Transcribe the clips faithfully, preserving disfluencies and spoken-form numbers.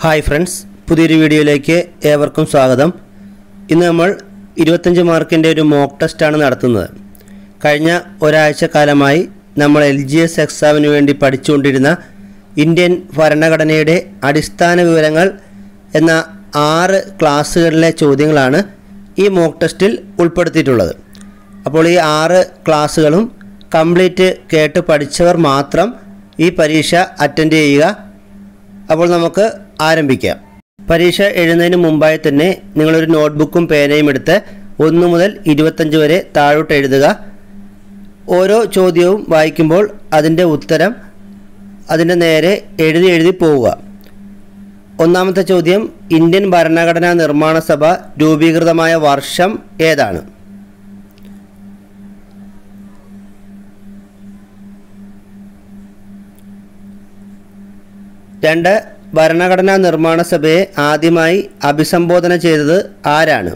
Hi friends, പുതിയൊരു വീഡിയോയിലേക്ക് ഏവർക്കും സ്വാഗതം. ഇന്ന് നമ്മൾ ഇരുപത്തഞ്ച് മാർക്കിൻ്റെ ഒരു മോക്ക് ടെസ്റ്റാണ് നടത്തുന്നത്. കഴിഞ്ഞ ഒരാഴ്ച കാലമായി നമ്മൾ എൽ ജി എസ് എക്സാമിന് വേണ്ടി പഠിച്ചുകൊണ്ടിരുന്ന ഇന്ത്യൻ ഭരണഘടനയുടെ അടിസ്ഥാന വിവരങ്ങൾ എന്ന ആറ് ക്ലാസ്സുകളിലെ ചോദ്യങ്ങളാണ് ഈ മോക്ക് ടെസ്റ്റിൽ ഉൾപ്പെടുത്തിയിട്ടുള്ളത്. അപ്പോൾ ഈ ആറ് ക്ലാസ്സുകളും കംപ്ലീറ്റ് കേട്ട് പഠിച്ചവർ മാത്രം ഈ പരീക്ഷ അറ്റൻഡ് ചെയ്യുക. അപ്പോൾ നമുക്ക് ആരംഭിക്കാം. പരീക്ഷ എഴുതുന്നതിന് മുമ്പായി തന്നെ നിങ്ങളൊരു നോട്ട്ബുക്കും പേനയും എടുത്ത് ഒന്ന് മുതൽ ഇരുപത്തഞ്ച് വരെ താഴോട്ട് എഴുതുക. ഓരോ ചോദ്യവും വായിക്കുമ്പോൾ അതിൻ്റെ ഉത്തരം അതിൻ്റെ നേരെ എഴുതി എഴുതി പോവുക. ഒന്നാമത്തെ ചോദ്യം, ഇന്ത്യൻ ഭരണഘടനാ നിർമ്മാണ സഭ രൂപീകൃതമായ വർഷം ഏതാണ്? രണ്ട്, ഭരണഘടനാ നിർമ്മാണ സഭയെ ആദ്യമായി അഭിസംബോധന ചെയ്തത് ആരാണ്?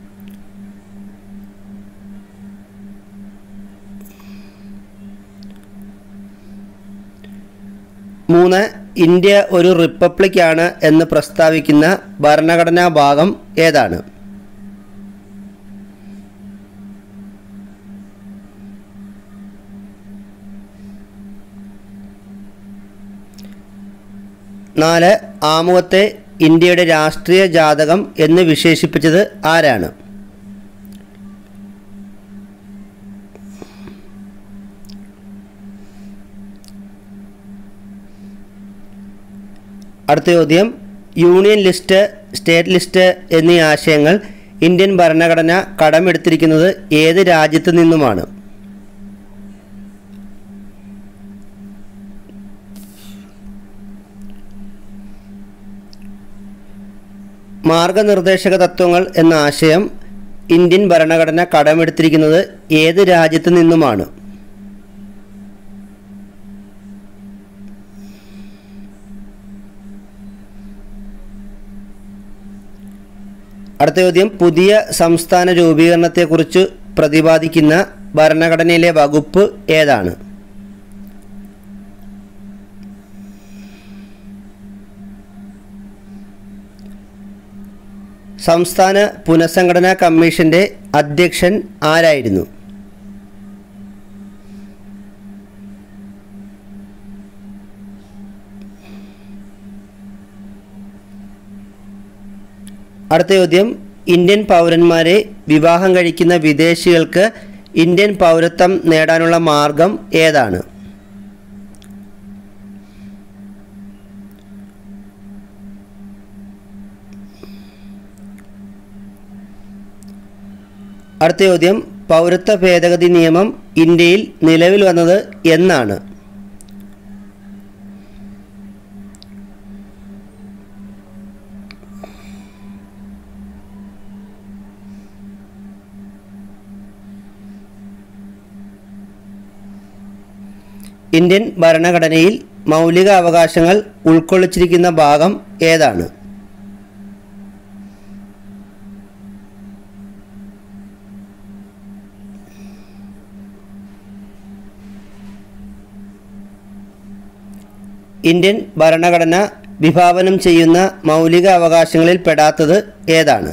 മൂന്ന്, ഇന്ത്യ ഒരു റിപ്പബ്ലിക്കാണ് എന്ന് പ്രസ്താവിക്കുന്ന ഭരണഘടനാ ഭാഗം ഏതാണ്? നാല്, ആമുഖത്തെ ഇന്ത്യയുടെ രാഷ്ട്രീയ ജാതകം എന്ന് വിശേഷിപ്പിച്ചത് ആരാണ്? അടുത്ത ചോദ്യം, യൂണിയൻ ലിസ്റ്റ്, സ്റ്റേറ്റ് ലിസ്റ്റ് എന്നീ ആശയങ്ങൾ ഇന്ത്യൻ ഭരണഘടന കടമെടുത്തിരിക്കുന്നത് ഏത് രാജ്യത്തു നിന്നുമാണ്? മാർഗനിർദ്ദേശക തത്വങ്ങൾ എന്ന ആശയം ഇന്ത്യൻ ഭരണഘടന കടമെടുത്തിരിക്കുന്നത് ഏത് രാജ്യത്തു നിന്നുമാണ്? അടുത്ത ചോദ്യം, പുതിയ സംസ്ഥാന രൂപീകരണത്തെക്കുറിച്ച് പ്രതിപാദിക്കുന്ന ഭരണഘടനയിലെ വകുപ്പ് ഏതാണ്? സംസ്ഥാന പുനഃസംഘടനാ കമ്മീഷന്റെ അധ്യക്ഷൻ ആരായിരുന്നു? അടുത്ത ചോദ്യം, ഇന്ത്യൻ പൗരന്മാരെ വിവാഹം കഴിക്കുന്ന വിദേശികൾക്ക് ഇന്ത്യൻ പൗരത്വം നേടാനുള്ള മാർഗം ഏതാണ്? അടുത്ത ചോദ്യം, പൗരത്വ ഭേദഗതി നിയമം ഇന്ത്യയിൽ നിലവിൽ വന്നത് എന്നാണ്? ഇന്ത്യൻ ഭരണഘടനയിൽ മൗലിക അവകാശങ്ങൾ ഉൾക്കൊള്ളിച്ചിരിക്കുന്ന ഭാഗം ഏതാണ്? ഇന്ത്യൻ ഭരണഘടന വിഭാവനം ചെയ്യുന്ന മൗലിക അവകാശങ്ങളിൽ പെടാത്തത് ഏതാണ്?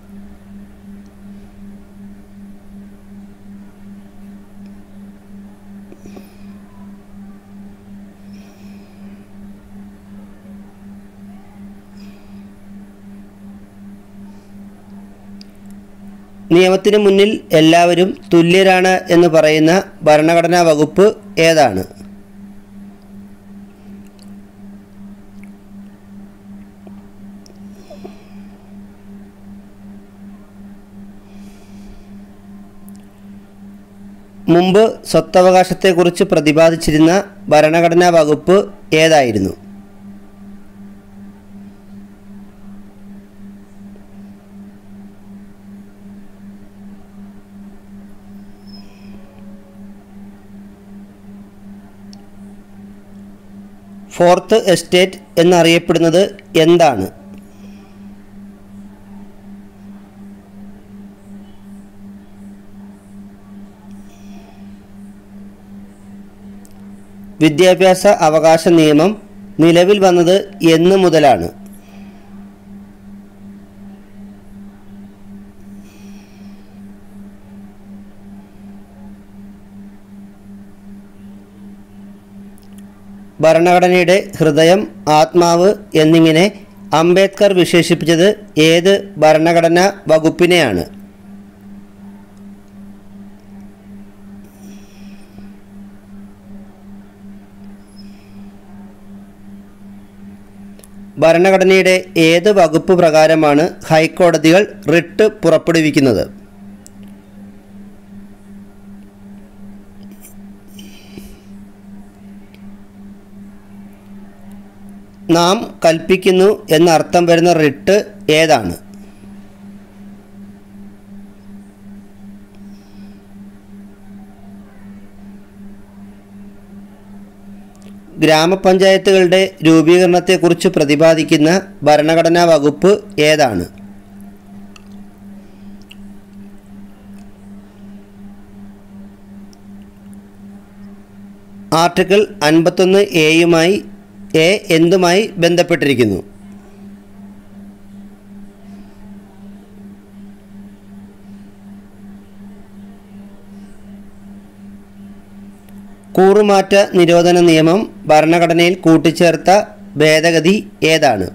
നിയമത്തിന് മുന്നിൽ എല്ലാവരും തുല്യരാണ് എന്ന് പറയുന്ന ഭരണഘടനാ വകുപ്പ് ഏതാണ്? മുമ്പ് സ്വത്തവകാശത്തെക്കുറിച്ച് പ്രതിപാദിച്ചിരുന്ന ഭരണഘടനാ വകുപ്പ് ഏതായിരുന്നു? ഫോർത്ത് എസ്റ്റേറ്റ് എന്നറിയപ്പെടുന്നത് എന്താണ്? വിദ്യാഭ്യാസ അവകാശ നിയമം നിലവിൽ വന്നത് എന്ന് മുതലാണ്? ഭരണഘടനയുടെ ഹൃദയം, ആത്മാവ് എന്നിങ്ങനെ അംബേദ്കർ വിശേഷിപ്പിച്ചത് ഏത് ഭരണഘടനാ വകുപ്പിനെയാണ്? ഭരണഘടനയുടെ ഏത് വകുപ്പ് പ്രകാരമാണ് ഹൈക്കോടതികൾ റിട്ട് പുറപ്പെടുവിക്കുന്നത്? നാം കൽപ്പിക്കുന്നു എന്നർത്ഥം വരുന്ന റിട്ട് ഏതാണ്? ഗ്രാമപഞ്ചായത്തുകളുടെ രൂപീകരണത്തെക്കുറിച്ച് പ്രതിപാദിക്കുന്ന ഭരണഘടനാ വകുപ്പ് ഏതാണ്? ആർട്ടിക്കിൾ അൻപത്തൊന്ന് എയുമായി എ എന്തുമായി ബന്ധപ്പെട്ടിരിക്കുന്നു? കൂറുമാറ്റ നിരോധന നിയമം ഭരണഘടനയിൽ കൂട്ടിച്ചേർത്ത ഭേദഗതി ഏതാണ്?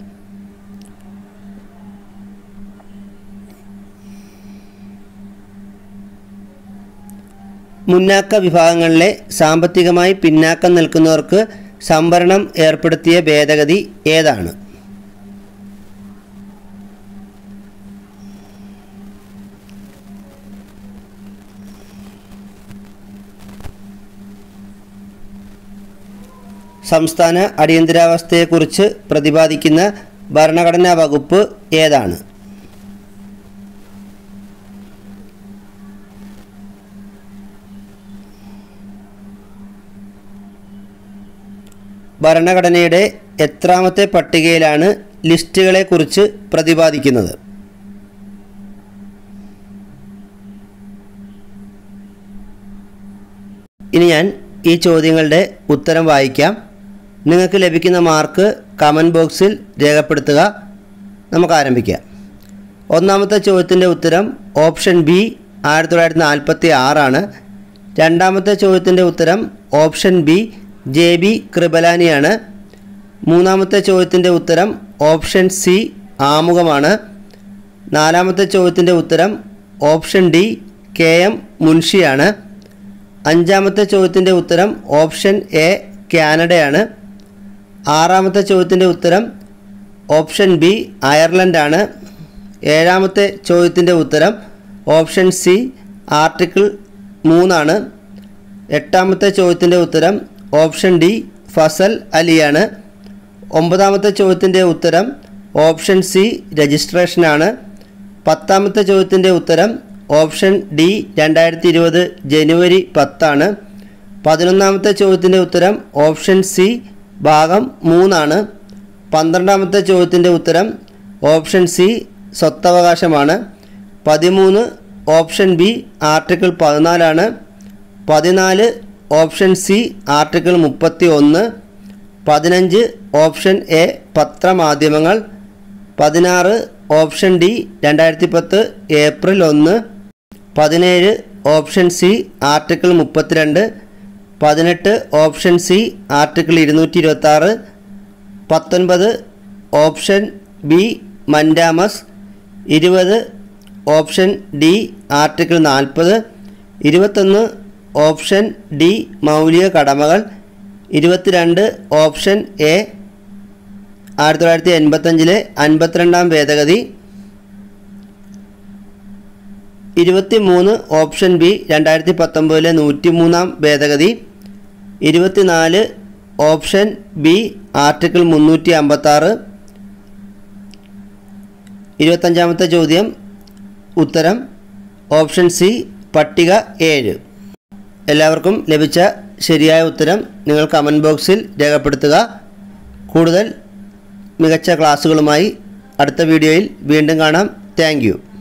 മുന്നാക്ക വിഭാഗങ്ങളിലെ സാമ്പത്തികമായി പിന്നാക്കം നിൽക്കുന്നവർക്ക് സംവരണം ഏർപ്പെടുത്തിയ ഭേദഗതി ഏതാണ്? സംസ്ഥാന അടിയന്തരാവസ്ഥയെക്കുറിച്ച് പ്രതിപാദിക്കുന്ന ഭരണഘടനാ വകുപ്പ് ഏതാണ്? ഭരണഘടനയുടെ എത്രാമത്തെ പട്ടികയിലാണ് ലിസ്റ്റുകളെക്കുറിച്ച് പ്രതിപാദിക്കുന്നത്? ഇനി ഞാൻ ഈ ചോദ്യങ്ങളുടെ ഉത്തരം വായിക്കാം. നിങ്ങൾക്ക് ലഭിക്കുന്ന മാർക്ക് കമൻറ്റ് ബോക്സിൽ രേഖപ്പെടുത്തുക. നമുക്ക് ആരംഭിക്കാം. ഒന്നാമത്തെ ചോദ്യത്തിൻ്റെ ഉത്തരം ഓപ്ഷൻ ബി ആയിരത്തി തൊള്ളായിരത്തി നാൽപ്പത്തി ആറാണ്. രണ്ടാമത്തെ ചോദ്യത്തിൻ്റെ ഉത്തരം ഓപ്ഷൻ ബി ജെ ബി കൃപലാനിയാണ്. മൂന്നാമത്തെ ചോദ്യത്തിൻ്റെ ഉത്തരം ഓപ്ഷൻ സി ആമുഖമാണ്. നാലാമത്തെ ചോദ്യത്തിൻ്റെ ഉത്തരം ഓപ്ഷൻ ഡി കെ എം മുൻഷിയാണ്. അഞ്ചാമത്തെ ചോദ്യത്തിൻ്റെ ഉത്തരം ഓപ്ഷൻ എ കാനഡയാണ്. ആറാമത്തെ ചോദ്യത്തിൻ്റെ ഉത്തരം ഓപ്ഷൻ ബി അയർലൻഡാണ്. ഏഴാമത്തെ ചോദ്യത്തിൻ്റെ ഉത്തരം ഓപ്ഷൻ സി ആർട്ടിക്കിൾ മൂന്നാണ്. എട്ടാമത്തെ ചോദ്യത്തിൻ്റെ ഉത്തരം ഓപ്ഷൻ ഡി ഫസൽ അലിയാണ്. ഒമ്പതാമത്തെ ചോദ്യത്തിൻ്റെ ഉത്തരം ഓപ്ഷൻ സി രജിസ്ട്രേഷനാണ്. പത്താമത്തെ ചോദ്യത്തിൻ്റെ ഉത്തരം ഓപ്ഷൻ ഡി രണ്ടായിരത്തി ഇരുപത് ജനുവരി പത്താണ്. പതിനൊന്നാമത്തെ ചോദ്യത്തിൻ്റെ ഉത്തരം ഓപ്ഷൻ സി ഭാഗം മൂന്നാണ്. പന്ത്രണ്ടാമത്തെ ചോദ്യത്തിൻ്റെ ഉത്തരം ഓപ്ഷൻ സി സ്വത്തവകാശമാണ്. പതിമൂന്ന് ഓപ്ഷൻ ബി ആർട്ടിക്കിൾ പതിനാലാണ്. പതിനാല് ഓപ്ഷൻ സി ആർട്ടിക്കിൾ മുപ്പത്തി ഒന്ന്. പതിനഞ്ച് ഓപ്ഷൻ എ പത്രമാധ്യമങ്ങൾ. പതിനാറ് ഓപ്ഷൻ ഡി രണ്ടായിരത്തി പത്ത് ഏപ്രിൽ ഒന്ന്. പതിനേഴ് ഓപ്ഷൻ സി ആർട്ടിക്കിൾ മുപ്പത്തിരണ്ട്. പതിനെട്ട് ഓപ്ഷൻ സി ആർട്ടിക്കിൾ ഇരുന്നൂറ്റി ഇരുപത്തി ആറ്. പത്തൊൻപത് ഓപ്ഷൻ ബി മൻഡാമസ്. ഇരുപത് ഓപ്ഷൻ ഡി ആർട്ടിക്കിൾ നാൽപ്പത്. ഇരുപത്തൊന്ന് ഓപ്ഷൻ ഡി മൗലിക കടമകൾ. ഇരുപത്തിരണ്ട് ഓപ്ഷൻ എ ആയിരത്തി തൊള്ളായിരത്തി എൺപത്തഞ്ചിലെ അൻപത്തിരണ്ടാം ഭേദഗതി. ഇരുപത്തി മൂന്ന് ഓപ്ഷൻ ബി രണ്ടായിരത്തി പത്തൊമ്പതിലെ നൂറ്റി മൂന്നാം ഭേദഗതി. ഇരുപത്തിനാല് ഓപ്ഷൻ ബി ആർട്ടിക്കിൾ മുന്നൂറ്റി അമ്പത്താറ്. ഇരുപത്തഞ്ചാമത്തെ ചോദ്യം ഉത്തരം ഓപ്ഷൻ സി പട്ടിക ഏഴ്. എല്ലാവർക്കും ലഭിച്ച ശരിയായ ഉത്തരം നിങ്ങൾ കമൻറ്റ് ബോക്സിൽ രേഖപ്പെടുത്തുക. കൂടുതൽ മികച്ച ക്ലാസ്സുകളുമായി അടുത്ത വീഡിയോയിൽ വീണ്ടും കാണാം. Thank U.